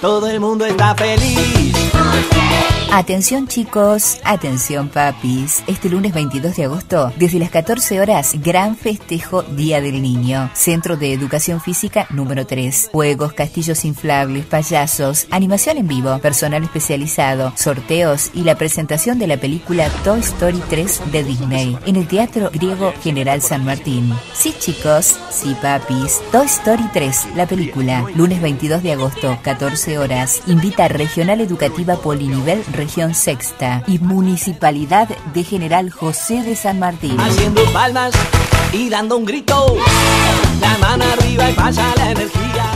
todo el mundo está feliz. Atención chicos, atención papis. Este lunes 22 de agosto, desde las 14 horas, gran festejo Día del Niño. Centro de Educación Física número 3. Juegos, castillos inflables, payasos, animación en vivo, personal especializado, sorteos y la presentación de la película Toy Story 3 de Disney en el Teatro Griego General San Martín. Sí chicos, sí papis. Toy Story 3, la película. Lunes 22 de agosto, 14 horas. Invita Regional Educativa Polinivel Región Sexta y Municipalidad de General José de San Martín. Haciendo palmas y dando un grito, la mano arriba y pasa la energía.